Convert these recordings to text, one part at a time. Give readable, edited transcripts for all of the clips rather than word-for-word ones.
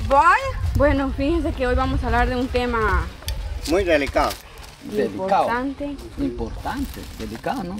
Vaya. Bueno, fíjense que hoy vamos a hablar de un tema muy delicado. importante. Importante, delicado, ¿no?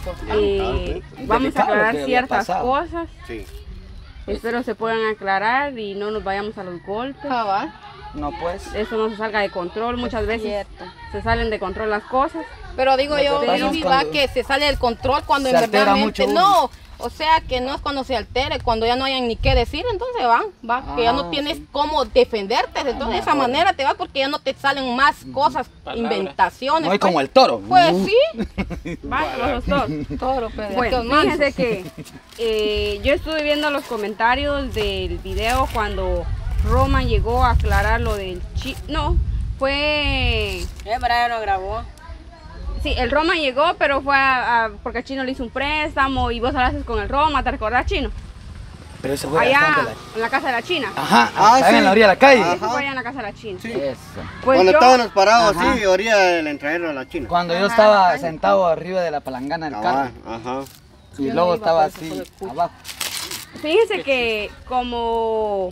Vamos a aclarar ciertas pasado. cosas. Sí. Espero se puedan aclarar y no nos vayamos a los golpes. No, pues. Eso no se salga de control. Muchas veces se salen de control las cosas. Pero digo Lo yo, que pasa es Baby, cuando que se sale del control cuando se en altera verdaderamente mucho no. O sea, que no es cuando se altere, cuando ya no hayan ni qué decir, entonces que ya no tienes cómo defenderte, entonces de esa manera te vas porque ya no te salen más cosas, inventaciones. No hay pues. como el toro. Pues sí. Vaya, los dos. Toro, pero Bueno, fíjense que yo estuve viendo los comentarios del video cuando Roman llegó a aclarar lo del no, fue... Brian lo grabó. Sí, el Roma llegó, pero fue porque el Chino le hizo un préstamo y vos hablaste con el Roma, ¿te recordás, Chino? Pero eso fue Allá, bastante en la casa de la China. Ajá, sí. en la orilla de la calle. Eso fue allá en la casa de la China. Sí. Eso. Pues Cuando yo- estábamos parados Ajá. así, orilla del entradero de la China. Cuando yo estaba sentado arriba de la palangana del carro. Ajá. Y Yo luego no iba, estaba por eso así, fue el curso. abajo. Fíjense que como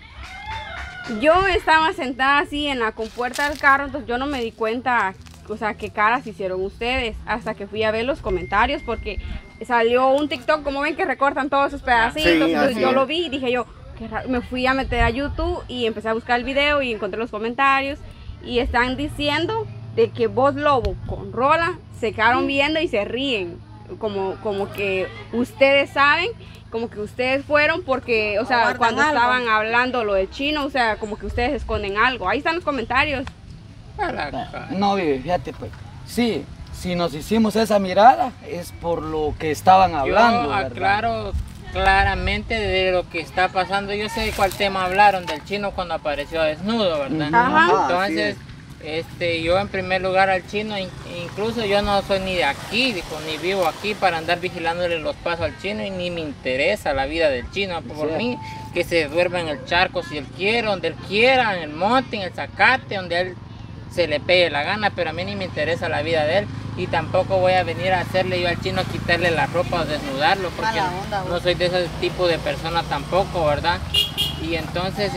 yo estaba sentada así en la compuerta del carro, entonces yo no me di cuenta, o sea, qué caras hicieron ustedes, hasta que fui a ver los comentarios, porque salió un TikTok, como ven que recortan todos esos pedacitos, Sí, entonces así yo es. lo vi y dije yo, qué raro. Me fui a meter a YouTube y empecé a buscar el video y encontré los comentarios y están diciendo de que Voz Lobo con Rola se quedaron viendo y se ríen, como que ustedes saben, como que ustedes fueron porque, o sea, guardan cuando algo. estaban hablando lo del Chino, o sea, como que ustedes esconden algo. Ahí están los comentarios. No, Vivi, fíjate pues. Sí, si nos hicimos esa mirada es por lo que estaban hablando. Yo ¿verdad? aclaro claramente de lo que está pasando. Yo sé de cuál tema hablaron, del Chino cuando apareció desnudo, ¿verdad? Ajá. Entonces, yo en primer lugar al Chino, incluso yo no soy ni de aquí, ni vivo aquí para andar vigilándole los pasos al Chino y ni me interesa la vida del Chino. Por mí, que se duerma en el charco si él quiere, donde él quiera, en el monte, en el zacate, donde él se le pegue la gana, pero a mí ni me interesa la vida de él y tampoco voy a venir a hacerle yo al Chino quitarle la ropa o desnudarlo porque Mala onda, no soy de ese tipo de persona tampoco, ¿verdad? Y entonces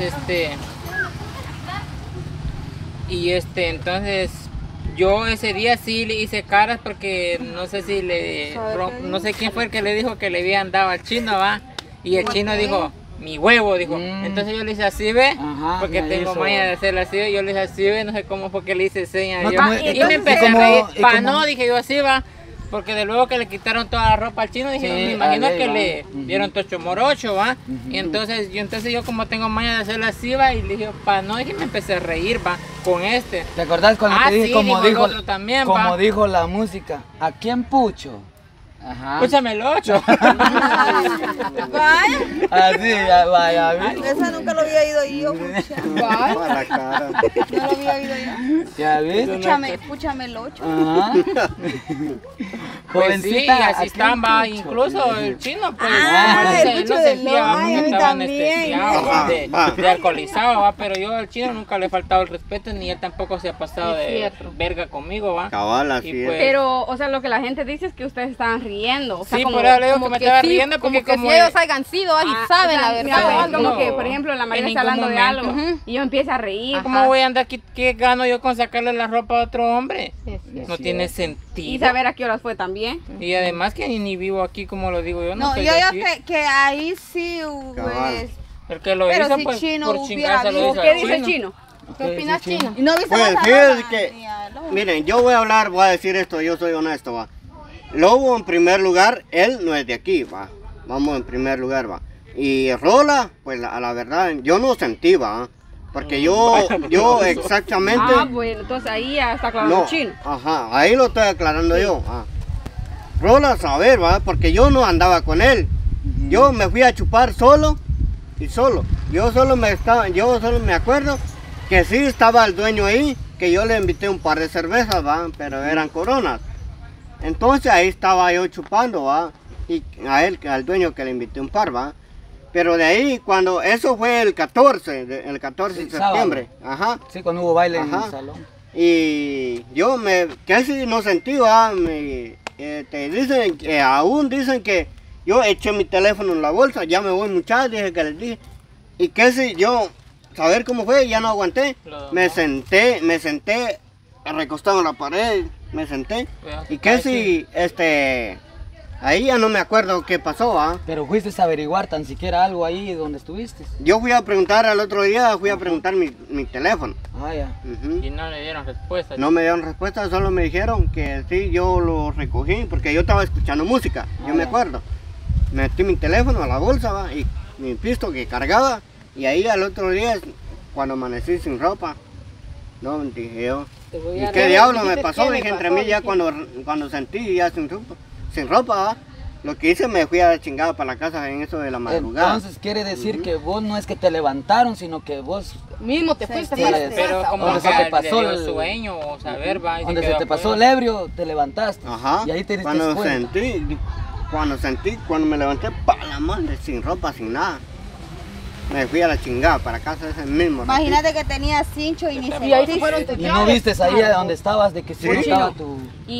entonces yo ese día sí le hice caras porque no sé si no sé quién fue el que le dijo que le habían dado al Chino, ¿va? Y el Chino dijo, mi huevo, dijo. Entonces yo le hice así, ¿ve? Ajá, porque me tengo hizo. maña de hacerlo así, ¿ve? Yo le hice así, ¿ve? No sé cómo fue que le hice señas. No, Yo- como- y me entonces, empecé como- a reír. y Pa, como- no, dije yo así, va. Porque de luego que le quitaron toda la ropa al Chino, dije, Sí, me imagino a ley, que va. le dieron tocho morocho, ¿va? Y entonces yo como tengo maña de hacerlo así, va, y le dije, pa, no, dije, me empecé a reír, va, con este. ¿Te acordás cuando Ah, te dije sí, como dijo el dijo, otro también, como va. dijo la música? ¿A quién pucho? Ajá. Escúchame el 8. Vaya. Así, ya, vaya, ¿vi? Esa nunca lo había ido yo. Mala cara. No lo había ido yo. ¿Ya ves? Escúchame el 8. Ajá. Pues sí, y ¿a así quién están, va, pucho? incluso el Chino, pues, Ah, como el él pucho no del sentía, va, lobo, porque a mí estaba también. anestesiado, va, Ah. de alcoholizado, va, pero yo al Chino nunca le he faltado el respeto, ni él tampoco se ha pasado Es de cierto. verga conmigo, va. Cabal, así Y es. pues, Pero, o sea, lo que la gente dice es que ustedes estaban riendo. O sea, sí, como, por eso le digo que Como me que estaba sí, riendo, porque como como que si ellos hayan sido, ahí Ah, saben o sea, la mira, verdad. es como no, que, por ejemplo, la María en está hablando ningún de algo momento. y yo empiezo a reír. ¿cómo voy a andar aquí? ¿Qué gano yo con sacarle la ropa a otro hombre? Sí, sí. No tiene Y sentido. saber a qué horas fue también. Y además que ni vivo aquí, como lo digo yo, no No, soy yo de ya aquí. que ahí sí, Cabal. pues. El que lo Pero hizo, si pues, Chino por hubiera chingarse lo visto- hizo ¿Qué al dice el Chino? ¿Qué opinas, sí, Chino? ¿Y no viste Pues la fíjate ropa, que, ni a Lobo? miren, yo voy a hablar, voy a decir esto, yo soy honesto, va. Lobo en primer lugar, él no es de aquí, va. Vamos en primer lugar, va. Y Rola, pues a la verdad, yo no sentí, va. Porque yo exactamente... Ah, bueno, entonces ahí ya está aclarando No, el Chino. ajá, ahí lo estoy aclarando yo. Ah. Rola, saber, va, porque yo no andaba con él. Yo me fui a chupar solo y solo. Yo solo me acuerdo que sí estaba el dueño ahí, que yo le invité un par de cervezas, va, pero eran Coronas. Entonces ahí estaba yo chupando, va, y a él, al dueño que le invité un par, va. Pero de ahí, cuando eso fue el 14 de Sí, septiembre, ajá. Sí, cuando hubo baile en Ajá. el salón. Y yo casi no sentí, ¿va? Te dicen, aún dicen que yo eché mi teléfono en la bolsa, ya me voy muchachos, dije que les dije. Y casi yo saber cómo fue, ya no aguanté. Lo Me domó. senté recostado en la pared, me senté. Vea, Y que si, ahí ya no me acuerdo qué pasó, ¿ah? Pero fuiste a averiguar tan siquiera algo ahí donde estuviste. Yo fui a preguntar al otro día, fui a preguntar mi teléfono. Ah, ya. Ujú. Y no le dieron respuesta. No me dieron respuesta, solo me dijeron que sí, yo lo recogí porque yo estaba escuchando música, yo me acuerdo. Metí mi teléfono a la bolsa, ¿va? Y mi pisto que cargaba, y ahí al otro día, cuando amanecí sin ropa, no, dije yo, ¿y qué diablo me pasó? Dije entre mí ya cuando sentí ya sin ropa, ¿va? Lo que hice, me fui a la chingada para la casa en eso de la madrugada. Entonces quiere decir que vos no es que te levantaron, sino que vos, Mismo te fuiste Sí, para sí, tu Pero casa, como va. Donde que se te le pasó dio el- sueño o saber, va. Y se donde se quedó te pasó afuera. el ebrio, te levantaste. Ajá, Y ahí te diste cuenta. cuando me levanté, para la madre, sin ropa, sin nada. Me fui a la chingada para casa ese mismo. Imagínate que tenía cincho y ni Y ahí se se fueron Y tus no llaves. viste ahí a donde estabas de que sí Sí. estaba tu...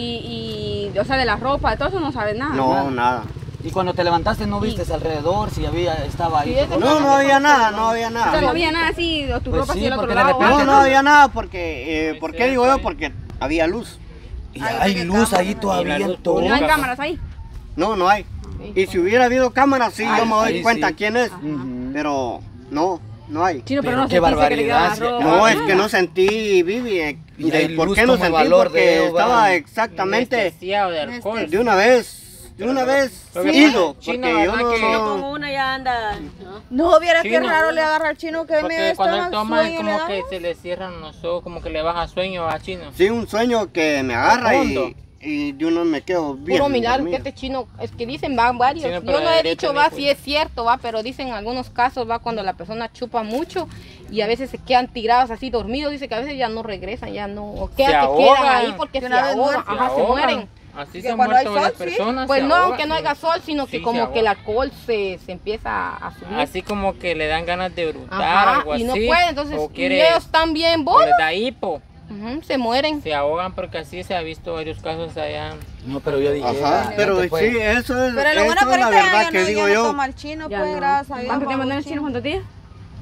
O sea, de la ropa, de todo eso no sabes nada. No, nada. Y cuando te levantaste no viste alrededor si estaba ahí. Sí, ese No, no había nada, no había O sea, no nada. había nada así, o tu Pues ropa sí, así al otro porque de lado. repente- No, no había nada porque, ¿por qué digo yo? Porque había luz. Y hay luz ahí todavía Y la luz en todo. Y no hay pública. cámaras ahí. No hay. Y si hubiera habido cámaras, sí, yo me doy ahí cuenta sí. quién es. Ujú. Pero no hay. Chino, Pero pero no qué sentiste que le barbaridad, quitaban la ropa. No, es nada. que no sentí, Vivi. Y hay ¿Por luz qué no como el sentí? valor de Porque Dios, estaba va. exactamente Anestesiado de alcohol. de una vez Lo que ido. pasa, Chino, Porque yo ¿verdad que- no... Una ya anda. No, vieras qué Chino. raro le agarra al chino que me Porque cuando él estaba toma es sueño le como que daba. se le cierran los ojos, como que le baja sueño a Chino. Sí, un sueño que me agarra Hondo. y yo no me quedo bien. Puro milagro que dormido. este chino, es que dicen, van varios. Chino, pero Yo no he debería dicho, tener va, cuidado. si es cierto, va, pero dicen en algunos casos, va, cuando la persona chupa mucho y a veces se quedan tirados así dormidos, dice que a veces ya no regresan, ya no, o que Se quedan ahogan. ahí porque De se una vez ahogan, muertos. ajá, se mueren. Así Que se han cuando hay muerto varias sol, sí. personas. Pues se no, ahogan. aunque no haya sol, sino Sí, que se como que el ahogan. alcohol se empieza a subir. Así como que le dan ganas de brutar, Ajá, algo y no así. pueden, entonces, o y quiere, ellos también, o vos, les da hipo. se mueren. Se ahogan porque así se ha visto varios casos allá. No, pero yo dije... Ajá, no pero te sí, puede. eso es, Pero lo eso bueno que es la ahorita verdad ya que no, digo ya no yo. toma el chino, Ya pues no. gracias a Dios. ¿Cuánto tiempo bajó tenés el chino? ¿Cuántos días?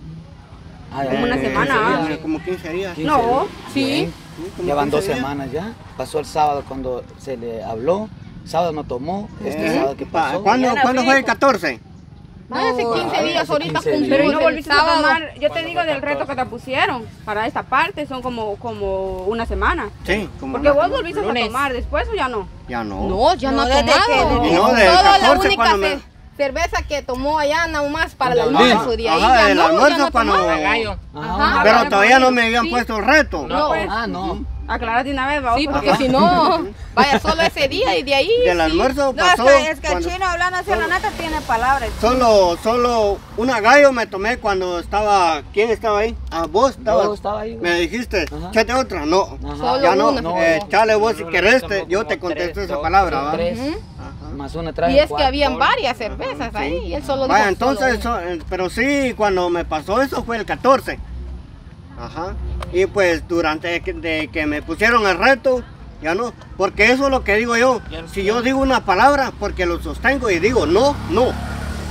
Como una semana, Como 15 días. 15 No, días. sí. Bien. como Ya van 15 2 días. semanas ya. Pasó el sábado cuando se le habló. Sábado no tomó. Este sábado que pasó. ¿Cuándo fue el 14? Hace 15 días, hace ahorita 15 días. cumplió Pero y no el volviste a sábado. tomar, yo te digo del reto que te pusieron para esta parte, son como una semana. Sí, como Porque una- vos volviste a Lunes. tomar después o ya no. Ya no. No, ya no, No, ha desde tomado. que- Y no, del Solo la 14 única cuando me- cerveza que tomó allá nada más para el Cuando almuerzo. hablé. De ahí Ajá, ya del no, almuerzo ya no cuando- tomaba. A gallo. Ajá. Pero todavía no me habían Sí. puesto el reto. No. pues. Ah, no. Aclarar de una vez, vamos. Sí, porque si no, vaya solo ese día y de ahí. Del sí. almuerzo No, es pasó. que el cuando- chino hablando hacia la nata tiene palabras. Solo una gallo me tomé cuando estaba. ¿Quién estaba ahí? Ah, vos estabas. Yo estaba ahí, güey. Me dijiste, Ajá. échate otra. No. Ajá. Solo Ya no. una. No, Chale vos si no, querés, tomó yo como te contesté tres, esa dos, palabra, ¿va? Tres. Ajá. Más una traje. Y es que cuatro. habían varias cervezas ahí y él solo dijo Vaya, solo entonces, una. pero sí, cuando me pasó eso fue el 14. Ajá. Y pues durante de que me pusieron el reto, ya no. Porque eso es lo que digo yo. Ya no Si sé. yo digo una palabra, porque lo sostengo y digo no, no. Ajá.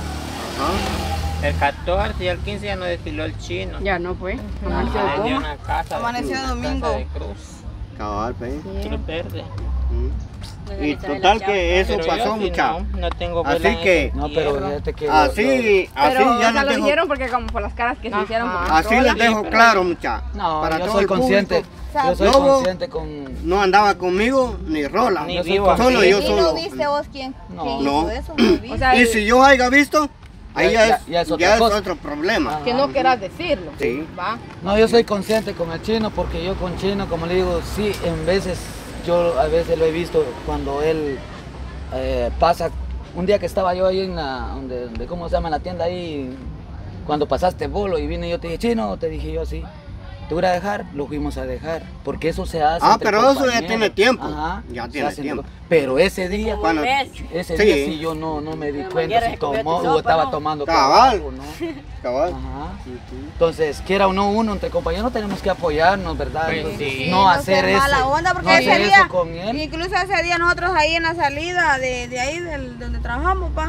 El 14 y el 15 ya no desfiló el chino. Ya no, pues. Ah, Amaneció de le dio coma. una casa Amaneció de cruz, domingo. casa de cruz. Cabal, pe. Cruz verde. Y total que eso Pero yo pasó, sí mucha. no tengo Así vela en que- ese No, pero entierro. fíjate que... Así Pero, ya o sea, les lo dejo, dijeron porque como por las caras que se Ajá. hicieron. con así Rola. les dejo pero- claro, mucha. No, Para yo todo soy el consciente. público. Yo soy Lobo consciente con... no andaba conmigo ni Rola. Ni Yo soy vivo consciente. Solo aquí. yo ¿Y no solo. viste vos quién No. hizo No. eso? No vi. O sea, Y si yo haya visto, ahí Ya ya es es, otra cosa. otro problema. Que no quieras decirlo. Sí. Va. No, yo soy consciente con el chino porque yo con chino, como le digo, sí, en veces, yo a veces lo he visto cuando él pasa, un día que estaba yo ahí en la, donde, ¿cómo se llama? En la tienda ahí, cuando pasaste bolo y vine yo te dije, chino, te dije yo así, te voy a dejar, lo fuimos a dejar, porque eso se hace. Ah, entre pero eso ya compañeros. tiene tiempo. Ajá, Ya se tiene hace tiempo. entre- Pero ese día, Cuando- ese Sí. día sí yo no me di Pero cuenta mañana si se comió tomó tu o sopa, estaba ¿no? tomando Cabal. algo, ¿no? cabal. Ajá. Entonces, quiera o no uno entre compañeros tenemos que apoyarnos, ¿verdad? Pues Entonces, sí. no hacer ser eso. mala onda, porque no ese hacer día, eso con él. incluso ese día nosotros ahí en la salida de ahí donde trabajamos, pa,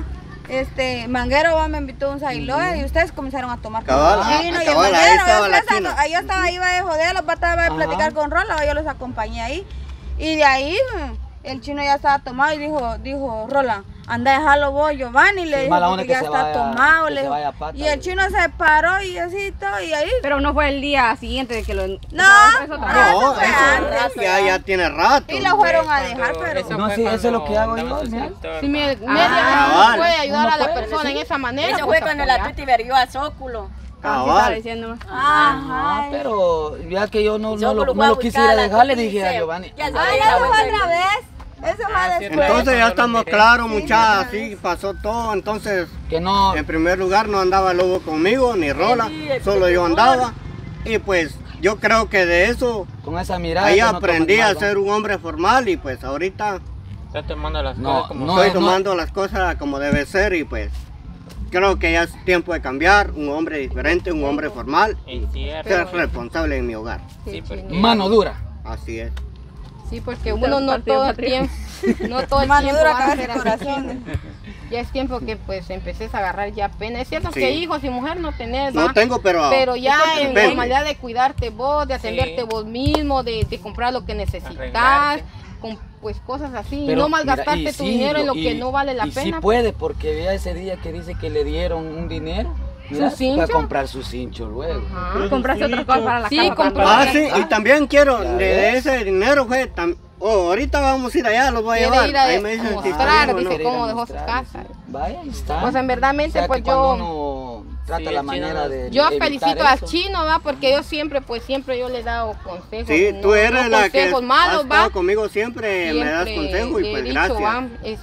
Manguero me invitó un sailoa y ustedes comenzaron a tomar Cabal, chino y el cabal, ahí Manguero, estaba la yo china. estaba, iba de joder, los estaba de platicar con Rola, yo los acompañé ahí. Y de ahí el chino ya estaba tomado y dijo Rola, anda a dejarlo vos, Giovanni, le dijo, porque ya está tomado. Que Le se dijo. vaya a pata, Y el chino se paró y así todo, y ahí. Pero no fue el día siguiente de que lo... No, eso otra vez. No, fue antes. ya tiene rato. Y lo fueron a dejar, pero. No, sí, eso es lo que hago yo, mira. Si media cabal. uno puede ayudar Uno a la puede, persona sí. en esa manera. Eso pues, fue cuando la apoyar. Tuti verguió a Zóculo. Así estaba Cabal. diciendo. Ajá. No, pero ya que yo no Zóculo lo fue a quisiera buscar a la dejar, le Tuti y dije a dice, Giovanni. ya se Ah, ve ya la fue vuelta. otra vez. Eso fue después. Entonces ya estamos claros, muchachos, así pasó todo. Entonces, Que no, en primer lugar, no andaba Lobo conmigo, ni Rola, solo yo andaba. Y pues, yo creo que de eso, con esa mirada. ahí que no aprendí tomen a mal, ser un hombre formal. Y pues, ahorita Está tomando las No, cosas como no, son. estoy tomando las cosas como debe ser. Y pues, creo que ya es tiempo de cambiar. Un hombre diferente, un hombre formal. Es cierto. Ser responsable en mi hogar. Sí, porque- Mano dura. Así es. Sí, porque uno no Partido todo el Patriota. tiempo, no todo el Mano tiempo dura, va a cabeza ser y así. corazón. Ya es tiempo que pues empecés a agarrar ya pena. Es cierto Sí. que hijos y mujer no tenés, No ¿va? tengo, pero ya en depende. la manera de cuidarte vos, de atenderte Sí. vos mismo, de comprar lo que necesitas, Arreglarte. con pues cosas así, y Pero, no malgastarte mira, y tu sí, dinero en lo y- que no vale la y sí pena. puede, porque vea ese día que dice que le dieron un dinero. Mira, ¿Su cincho? para comprar su cincho luego. Ajá. Compraste otra cosa para la Sí, casa. compró. Ah, también. sí, y también quiero, Ya de ves. ese dinero fue, ahorita vamos a ir allá, los voy a Quiere llevar. ir a Ahí me dicen si está mostrar, bien o dice, no. Quiere ir a cómo dejó su mostrar, casa. sí. Vaya, ahí está. Pues en verdad, O sea, pues que cuando yo... uno trata Sí, la el chino manera no- de Yo evitar felicito a eso. Chino, va, porque yo siempre, pues siempre yo le he dado consejos. Sí, no- tú eres no la que consejos has malos, estado va. conmigo siempre, me das Siempre consejos y le he pues dicho, gracias. va,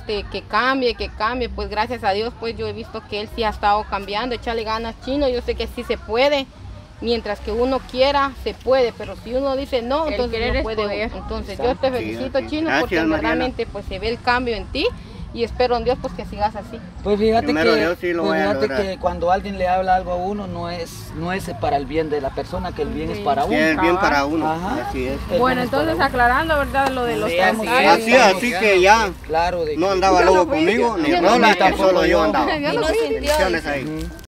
que cambie, pues gracias a Dios, pues yo he visto que él sí ha estado cambiando, echarle ganas, Chino, yo sé que sí se puede, mientras que uno quiera, se puede, pero si uno dice no, El entonces querer no es puede. poder. Entonces yo te felicito, sí. Chino, Gracias, porque Mariana. verdaderamente pues se ve el cambio en ti y espero en Dios pues que sigas así. Pues fíjate Primero que, Dios sí lo pues voy a fíjate lograr. que cuando alguien le habla algo a uno no es para el bien de la persona, que el bien es para Sí, uno. es bien para uno, Ajá. así es. El Bueno, bien es para entonces uno. aclarando, ¿verdad? Lo de los Sí, comentarios. Así, así que ya Claro, de no que- andaba Lobo conmigo, ni Yo no Rola, fui. que solo yo andaba. Yo no No fui. sintió. Bendiciones ahí.